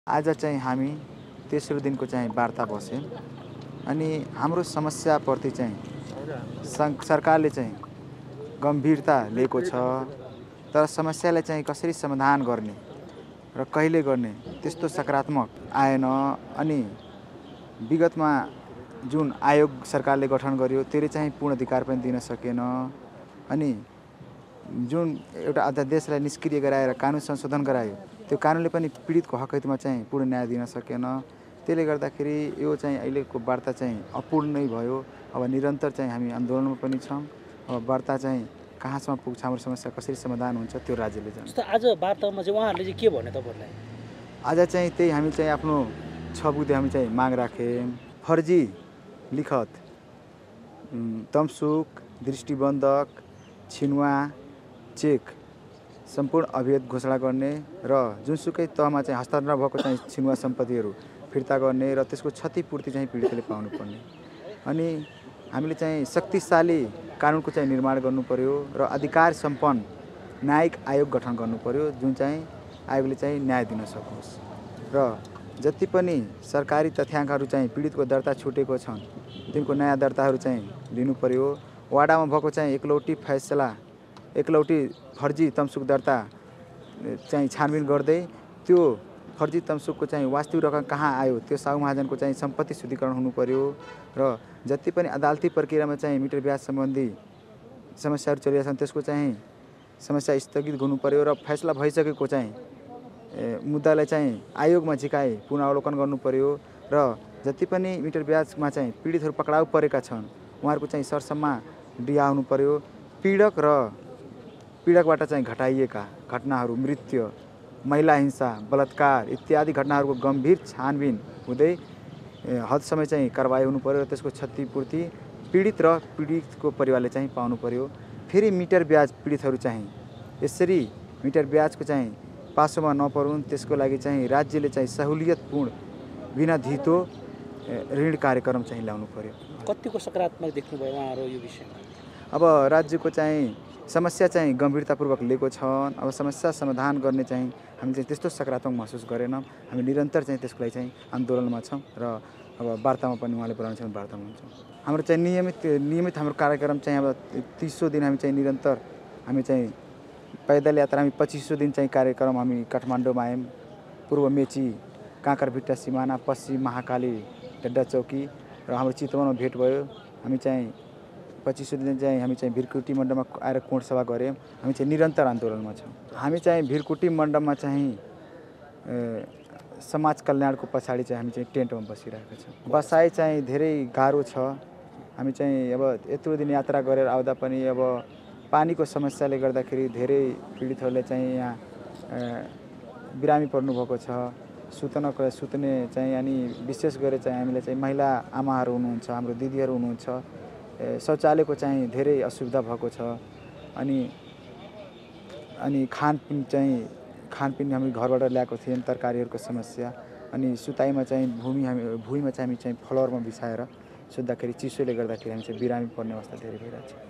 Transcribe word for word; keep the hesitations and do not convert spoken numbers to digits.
आज चाहिँ हामी तेस्रो दिनको चाहिँ वार्ता बस्यौँ अनि हाम्रो समस्याप्रति चाहिँ सं सरकारले चाहिँ गम्भीरता लिएको छ, तर समस्यालाई चाहिँ कसरी समाधान गर्ने र कहिले गर्ने त्यस्तो सकारात्मक आएन। अनि विगतमा जुन आयोग सरकारले गठन गर्यो त्यसले चाहिँ पूर्ण अधिकार पनि दिन सकेन। अनि जुन एउटा अध्यादेशलाई निष्क्रिय गराएर कानुन संशोधन गरायो त्यो कानुनले पनि पीडितको हक हितमा चाहिँ पूर्ण न्याय दिन सकेन। त्यसले गर्दाखेरि यो चाहिँ अहिलेको वार्ता चाहिँ अपूर्ण नै भयो। अब निरन्तर चाहिँ हामी आन्दोलनमा पनि छौँ। अब वार्ता चाहिँ कहाँसम्म पुग्छ, हाम्रो समस्या कसरी समाधान हुन्छ त्यो राज्यले जान्छ। जस्तो आज वार्तामा चाहिँ उहाँहरूले चाहिँ के भन्यो तपाईँहरूलाई? आज चाहिँ त्यही हामी चाहिँ आफ्नो छ बुँदे हामी चाहिँ माग राख्यौँ। फर्जी लिखत, तमसुक, दृष्टिबन्धक, छिनुवा, चेक सम्पूर्ण अवैध घोषणा गर्ने र जुनसुकै तहमा चाहिँ हस्तान्तरण भएको चाहिँ छिनुवा सम्पत्तिहरू फिर्ता गर्ने र त्यसको क्षतिपूर्ति चाहिँ पीडितले पाउनुपर्ने। अनि हामीले चाहिँ शक्तिशाली कानुनको चाहिँ निर्माण गर्नु पर्यो र अधिकार सम्पन्न न्यायिक आयोग गठन गर्नु पर्यो जुन चाहिँ आयोगले चाहिँ न्याय दिन सकोस्। र जति पनि सरकारी तथ्याङ्कहरू चाहिँ पीडितको दर्ता छुटेको छन् तिनको नयाँ दर्ताहरू चाहिँ दिनु पर्यो। वाडामा भएको चाहिँ एकलौटी फैसला, एकलौटी फर्जी तमसुक दर्ता चाहिँ छानबिन गर्दै त्यो फर्जी तमसुकको चाहिँ वास्तविक रकम कहाँ आयो त्यो साहु महाजनको चाहिँ सम्पत्ति शुद्धिकरण हुनु पर्यो। र जति पनि अदालती प्रक्रियामा चाहिँ मिटर ब्याज सम्बन्धी समस्याहरू चलिरहेका छन् त्यसको चाहिँ समस्या स्थगित गर्नु पर्यो र फैसला भइसकेको चाहिँ मुद्दालाई चाहिँ आयोगमा झिकाई पुनरावलोकन गर्नु पर्यो। र जति पनि मिटर ब्याजमा चाहिँ पीडितहरू पक्राउ परेका छन् उहाँहरूको चाहिँ सरसम्मा दिया हुनु पर्यो। पीडक र पीडकबाट चाहिँ घटाइएका घटनाहरू, मृत्यु, महिला हिंसा, बलात्कार इत्यादि घटनाहरूको गम्भीर छानबिन हुँदै हदसम्म चाहिँ कारबाही हुनु पर्यो र त्यसको क्षतिपूर्ति पीडित र पीडितको परिवारले चाहिँ पाउनु पर्यो। फेरि मिटर ब्याज पीडितहरू चाहिँ यसरी मिटर ब्याजको चाहिँ पासोमा नपरुन् त्यसको लागि चाहिँ राज्यले चाहिँ सहुलियतपूर्ण बिना धितो ऋण कार्यक्रम चाहिँ ल्याउनु पर्यो। कतिको सकारात्मक देख्नुभयो उहाँहरू यो विषयमा? अब राज्यको चाहिँ समस्या चाहिँ गम्भीरतापूर्वक लिएको छन्। अब समस्या समाधान गर्ने चाहिँ हामी चाहिँ त्यस्तो सकारात्मक महसुस गरेनौँ। हामी निरन्तर चाहिँ त्यसको लागि चाहिँ आन्दोलनमा छौँ र अब वार्तामा पनि उहाँले बोलाउनु छ भने वार्तामा हुन्छौँ। हाम्रो चाहिँ नियमित नियमित हाम्रो कार्यक्रम चाहिँ अब तिसौँ दिन हामी चाहिँ निरन्तर हामी चाहिँ पैदल यात्रा हामी पच्चिसौँ दिन चाहिँ कार्यक्रम हामी काठमाडौँमा आयौँ। पूर्व मेची, काँकरभिट्टा सिमाना, पश्चिम महाकाली डेड्डा चौकी र हाम्रो चितवनमा भेट भयो। हामी चाहिँ पच्चिसौँ दिन चाहिँ हामी चाहिँ भिरकुटी मण्डपमा आएर कोण सभा गऱ्यौँ। हामी चाहिँ निरन्तर आन्दोलनमा छौँ। हामी चाहिँ भिरकुटी मण्डपमा चाहिँ समाज कल्याणको पछाडि चाहिँ हामी चाहिँ टेन्टमा बसिरहेका छौँ। बसाइ चाहिँ धेरै गाह्रो छ। हामी चाहिँ अब यत्रो दिन यात्रा गरेर आउँदा पनि अब पानीको समस्याले गर्दाखेरि धेरै पीडितहरूले चाहिँ यहाँ बिरामी पर्नुभएको छ। सुत्नको सुत्ने चाहिँ अनि विशेष गरेर चाहिँ हामीले चाहिँ महिला आमाहरू हुनुहुन्छ, हाम्रो दिदीहरू हुनुहुन्छ, शौचालयको चाहिँ धेरै असुविधा भएको छ। अनि अनि खानपिन चाहिँ खानपिन हामी घरबाट ल्याएको थियौँ, तरकारीहरूको समस्या। अनि सुताइमा चाहिँ भूमि हामी भुइँमा चाहिँ हामी चाहिँ फ्लोरमा बिछाएर सुत्दाखेरि चिसोले गर्दाखेरि हामी चाहिँ बिरामी पर्ने अवस्था धेरै भइरहेको छ।